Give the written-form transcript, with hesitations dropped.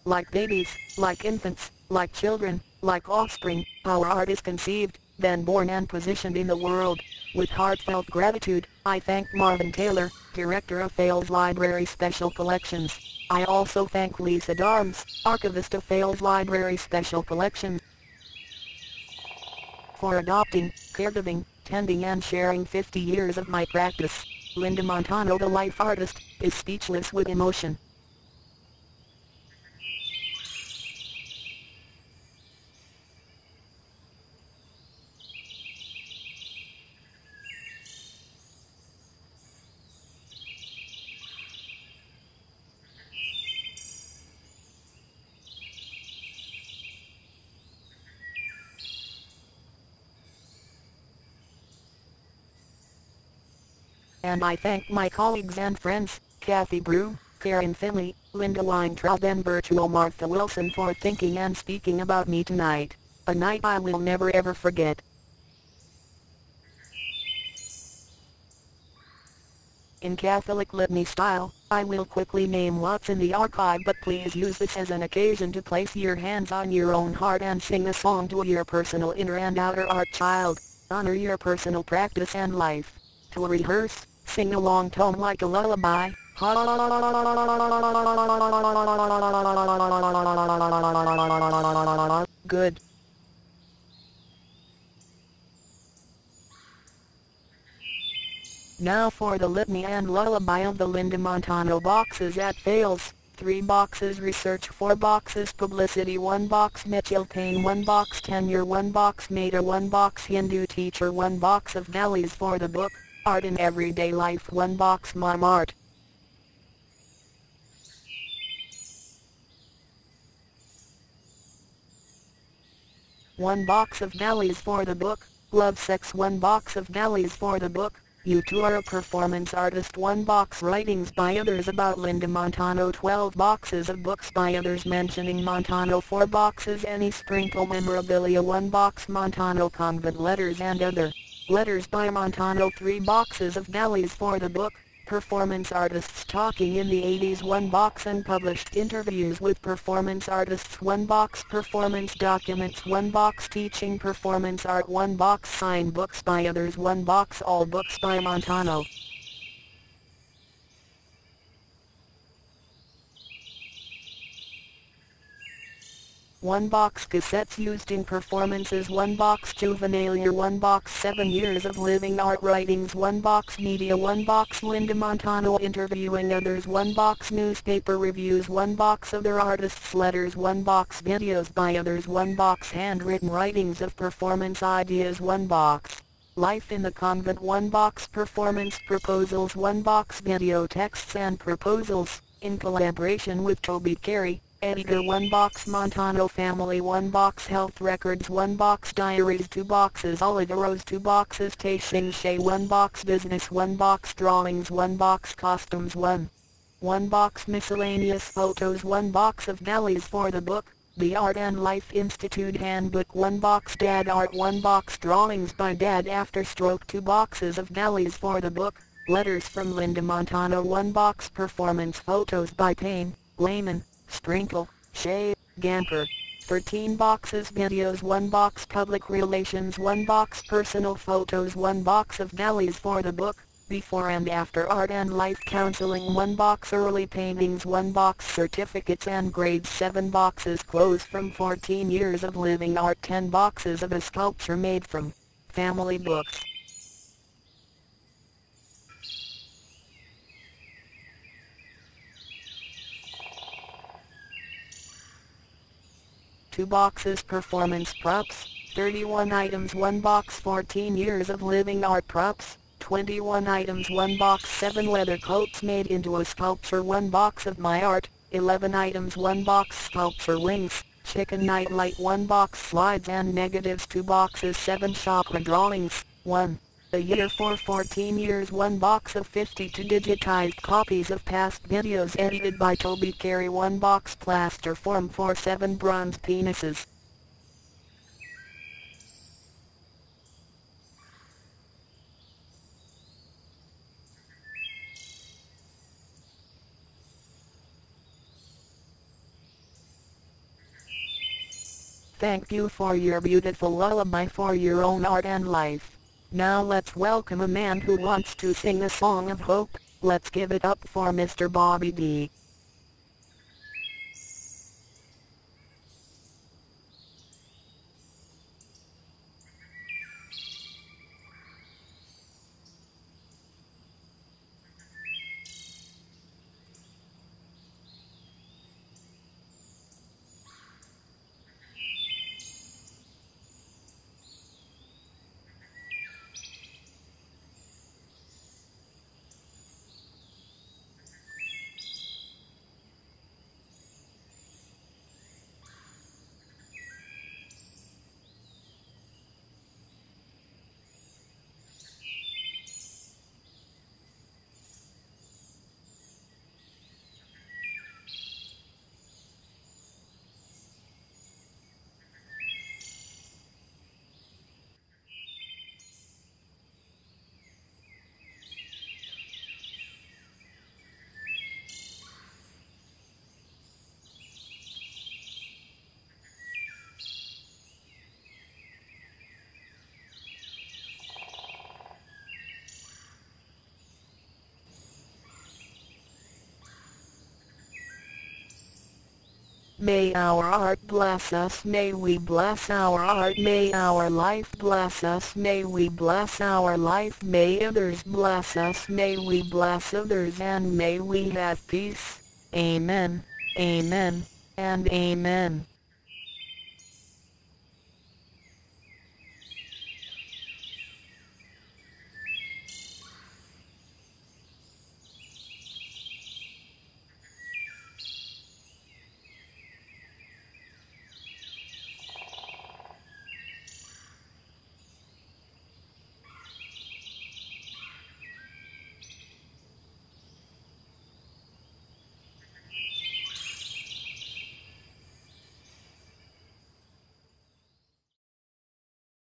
like babies, like infants, like children, like offspring, our art is conceived, then born and positioned in the world. With heartfelt gratitude, I thank Marvin Taylor, director of Fales Library Special Collections. I also thank Lisa Darms, archivist of Fales Library Special Collections, for adopting, caregiving, tending and sharing 50 years of my practice. Linda Montano, the life artist, is speechless with emotion. And I thank my colleagues and friends, Kathy Brew, Karen Finley, Linda Weintraub and virtual Martha Wilson for thinking and speaking about me tonight. A night I will never ever forget. In Catholic litany style, I will quickly name what's in the archive, but please use this as an occasion to place your hands on your own heart and sing a song to your personal inner and outer art child. Honor your personal practice and life. To rehearse, sing a long tone like a lullaby. Good. Now for the litany and lullaby of the Linda Montano boxes at Fales. 3 boxes research, 4 boxes publicity, 1 box Mitchell Payne, 1 box tenure, 1 box Mater, 1 box Hindu teacher, 1 box of valleys for the book, art in everyday life, 1 box mom art. One box of valleys for the book, love sex, 1 box of valleys for the book. You too are a performance artist, 1 box writings by others about Linda Montano, 12 boxes of books by others mentioning Montano, 4 boxes any sprinkle memorabilia, 1 box Montano convent letters and other letters by Montano, 3 boxes of valleys for the book, performance artists talking in the 80s, 1 box unpublished interviews with performance artists, 1 box performance documents, 1 box teaching performance art, 1 box signed books by others, 1 box all books by Montano. One box cassettes used in performances, 1 box juvenilia, 1 box 7 years of living art writings, 1 box media, 1 box Linda Montano interviewing others, 1 box newspaper reviews, 1 box other artists' letters, 1 box videos by others, 1 box handwritten writings of performance ideas, 1 box life in the convent, 1 box performance proposals, 1 box video texts and proposals, in collaboration with Tobe Carey, editor, 1 box Montano family, 1 box health records, 1 box diaries, 2 boxes Oliveros, 2 boxes Tashing Shea, 1 box business, 1 box drawings, 1 box costumes, 1 box miscellaneous photos, 1 box of valleys for the book, the Art and Life Institute handbook, 1 box dad art, 1 box drawings by dad after stroke, 2 boxes of valleys for the book, letters from Linda Montano, 1 box performance photos by Payne, Lehman, Sprinkle, Shea, Gamper, 13 boxes videos, 1 box public relations, 1 box personal photos, 1 box of valleys for the book, before and after art and life counseling, 1 box early paintings, 1 box certificates and grades, 7 boxes clothes from 14 years of living art, 10 boxes of a sculpture made from family books. Two boxes performance props, 31 items, 1 box 14 years of living art props, 21 items, 1 box 7 leather coats made into a sculpture, 1 box of my art, 11 items, 1 box sculpture wings, chicken nightlight, 1 box slides and negatives, 2 boxes 7 chakra drawings, 1. A year for 14 years, 1 box of 52 digitized copies of past videos edited by Tobe Carey, 1 box plaster form for 7 bronze penises. thank you for your beautiful lullaby, for your own art and life. Now let's welcome a man who wants to sing a song of hope. Let's give it up for Mr. Bobby D. May our art bless us, may we bless our art, may our life bless us, may we bless our life, may others bless us, may we bless others, and may we have peace. Amen, amen, and amen.